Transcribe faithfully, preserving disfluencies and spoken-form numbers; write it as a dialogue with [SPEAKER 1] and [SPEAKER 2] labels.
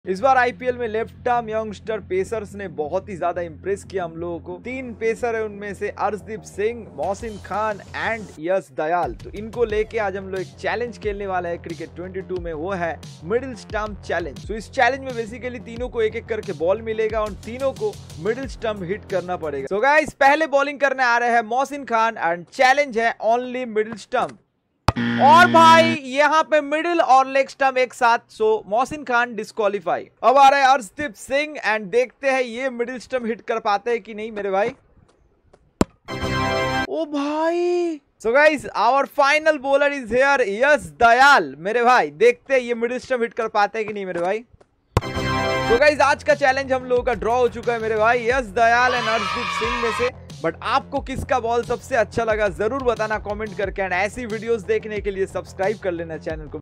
[SPEAKER 1] इस बार आईपीएल में लेफ्ट आर्म यंगस्टर पेसर्स ने बहुत ही ज्यादा इंप्रेस किया हम लोगों को। तीन पेसर है, उनमें से अर्शदीप सिंह, मोहसिन खान एंड यश दयाल। तो इनको लेके आज हम लोग एक चैलेंज खेलने वाला है क्रिकेट बाईस में, वो है मिडिल स्टंप चैलेंज। तो इस चैलेंज में बेसिकली तीनों को एक एक करके बॉल मिलेगा और तीनों को मिडिल स्टंप हिट करना पड़ेगा। सो गाइस, पहले बॉलिंग करने आ रहे हैं मोहसिन खान एंड चैलेंज है ओनली मिडिल स्टंप। और भाई यहाँ पे मिडिल और लेग स्टंप एक साथ, सो मोहसिन खान डिस्क्वालीफाई। अब आ रहा है अर्शदीप सिंह एंड देखते हैं ये मिडिल स्टंप हिट कर पाते हैं कि नहीं मेरे भाई। ओ भाई, so guys our final bowler is here Yash Dayal. मेरे भाई देखते हैं ये मिडिल स्टंप हिट कर पाते हैं कि नहीं मेरे भाई। तो गाइस आज का चैलेंज हम लोगों का ड्रॉ हो चुका है मेरे भाई, यश दयाल एंड अर्शदीप सिंह में से। बट आपको किसका बॉल सबसे अच्छा लगा जरूर बताना कमेंट करके, एंड ऐसी वीडियोस देखने के लिए सब्सक्राइब कर लेना चैनल को।